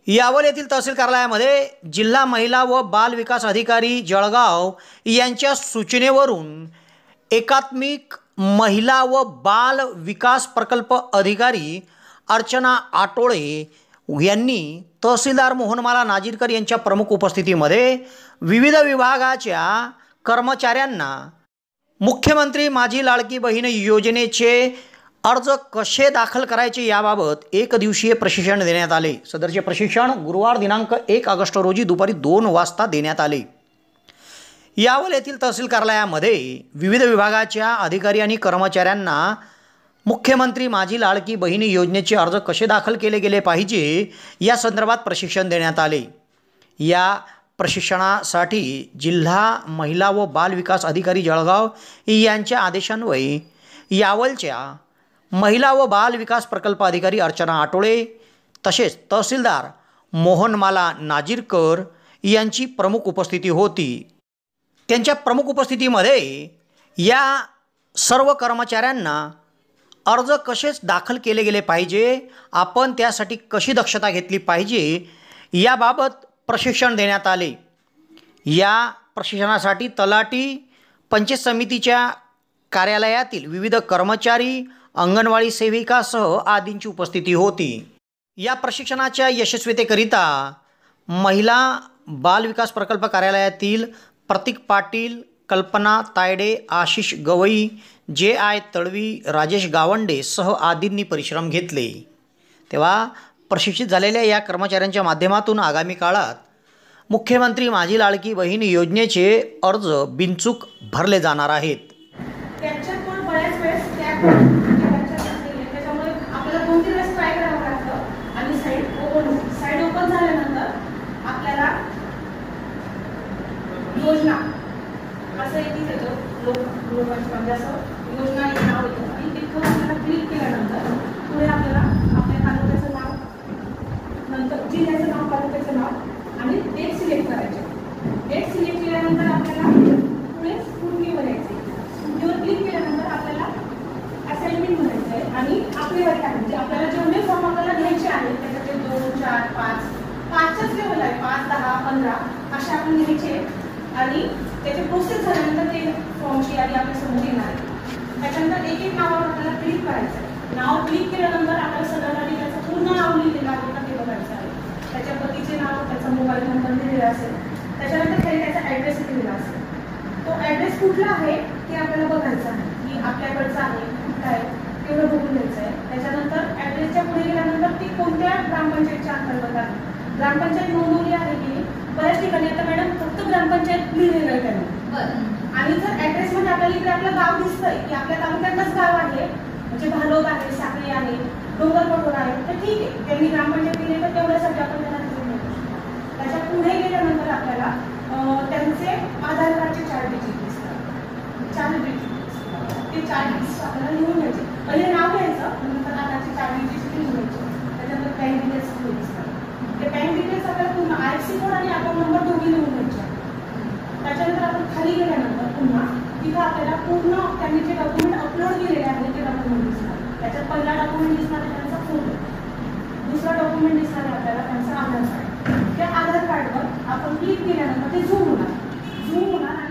यावल येथील तहसील कार्यालयामध्ये जिल्हा महिला व बाल विकास अधिकारी जळगाव यांच्या सूचनेवरून एकात्मिक महिला व बाल विकास प्रकल्प अधिकारी अर्चना आटोळे यांनी तहसीलदार मोहनमाला नाजीरकर यांच्या प्रमुख उपस्थितीमध्ये विविध विभागाच्या कर्मचाऱ्यांना मुख्यमंत्री माझी लाडकी बहीण योजनेचे अर्ज कसे दाखल करायचे याबाबत एक दिवसीय प्रशिक्षण देण्यात आले। सदरचे प्रशिक्षण गुरुवार दिनांक 1 ऑगस्ट रोजी दुपारी 2 वाजता देण्यात आले। यावल येथील तहसील कार्यालयामध्ये विविध विभागाच्या अधिकारी आणि कर्मचाऱ्यांना मुख्यमंत्री माझी लाडकी बहीण योजनेचे अर्ज कसे दाखल केले गेले पाहिजे या संदर्भात प्रशिक्षण देण्यात आले। या प्रशिक्षणासाठी जिल्हा महिला व बाल विकास अधिकारी जळगाव यांच्या आदेशान्वये यावलच्या महिला व बाल विकास प्रकल्प अधिकारी अर्चना आटोळे तसेच तहसीलदार मोहनमाला नाजीरकर यांची प्रमुख उपस्थिती होती। त्यांच्या प्रमुख उपस्थितीमध्ये या सर्व कर्मचाऱ्यांना अर्ज कसे दाखल केले गेले पाहिजे, आपण त्यासाठी कशी दक्षता घेतली पाहिजे याबाबत प्रशिक्षण देण्यात आले। या प्रशिक्षणासाठी तलाठी, पंचायत समितीच्या कार्यालयातील विविध कर्मचारी, अंगणवाडी सेविकासह आदींची उपस्थिती होती। या प्रशिक्षणाच्या यशस्वीतेकरिता महिला बाल विकास प्रकल्प कार्यालयातील प्रतीक पाटील, कल्पना तायडे, आशिष गवई, जे.आय. तळवी, राजेश गावंडे सह आदींनी परिश्रम घेतले। तेव्हा प्रशिक्षित झालेल्या या कर्मचाऱ्यांच्या माध्यमातून आगामी काळात मुख्यमंत्री माझी लाडकी बहीण योजनेचे अर्ज बिनचूक भरले जाणार आहेत। योजना असं येते त्याचं लोकांच्या असं योजना हे नाव येतं आणि तिथं आपल्याला क्लिक केल्यानंतर पुढे आपल्याला आपल्या तालुक्याचं नाव, नंतर जिल्ह्याचं नाव, तालुक्याचं नाव आणि डेट सिलेक्ट करायचे। डेट सिलेक्ट केल्यानंतर आपल्याला पुढे स्कूटीवर यायचे। स्कूटीवर क्लिक केल्यानंतर आपल्याला असाइनमेंट म्हणायचं आहे आणि आपल्यावर काय म्हणजे आपल्याला जेवढे फॉर्म आपल्याला घ्यायचे आहेत त्याच्याचे 2, 4, 5, 5च लेवल आहे, 5, 10, 15 असे आपण घ्यायचे आणि त्याचे प्रोसेस झाल्यानंतर ते फॉर्मची यादी आपल्या समोर येणार आहे। त्याच्यानंतर एक एक नावावर आपल्याला क्लिक करायचं आहे। नाव क्लिक केल्यानंतर आपल्याला सगळ्यांनी त्याचं पूर्ण नाव लिहिलेलं आहे का ते बघायचं आहे। त्याच्या पतीचे नाव, त्याचा मोबाईल नंबर दिलेला असेल, त्याच्यानंतर त्याने त्याचा ॲड्रेस दिलेला असेल। तो ॲड्रेस कुठला आहे ते आपल्याला बघायचं आहे की आपल्याकडचा आहे कुठला आहे तेवढं बघून घ्यायचं आहे। त्याच्यानंतर ॲड्रेसच्या पुढे गेल्यानंतर ती कोणत्या ग्रामपंचायतच्या अंतर्गत आहे, ग्रामपंचायत नोंदवली आहे की बऱ्याच ठिकाणी आता मॅडम फक्त ग्रामपंचायत लिहिलेलं आहे त्यांनी। आणि जर ॲड्रेस मध्ये आपल्याला इकडे आपलं गाव दिसतंय की आपल्या तालुक्यातच गाव आहे, म्हणजे भालोद आहे, साखळी आहे, डोंगरपटोर आहे, तर ठीक आहे त्यांनी ग्रामपंचायत दिली तर तेवढ्यासाठी आपण त्यांना लिहून देऊ शकतो। त्याच्या पुढे गेल्यानंतर आपल्याला त्यांचे आधार कार्डचे 4 डिजिट दिसतात, 4 डिजिट ते 4 डिजिट आपल्याला लिहून घ्यायचे। पहिले नाव घ्यायचं, नंतर आधारचे 4 डिजिट लिहून घ्यायचे। त्याच्यानंतर बँक डिटेल्स दिसतात, ते बँक डिटेल्स आपल्याला पूर्ण IFSC कोड आणि अकाउंट नंबर दोन्ही लिहून घ्यायचे। त्याच्यानंतर आपण खाली गेल्यानंतर पुन्हा तिथं आपल्याला पूर्ण त्यांनी जे डॉक्युमेंट अपलोड केलेले आहे ते डॉक्युमेंट दिसणार। त्याच्यात पहिला डॉक्युमेंट दिसणार आहे त्यांचा फोटो, दुसरा डॉक्युमेंट दिसणार आहे आपल्याला त्यांचा आधार कार्ड। त्या आधार कार्डवर आपण क्लिक केल्यानंतर ते झूम होणार आणि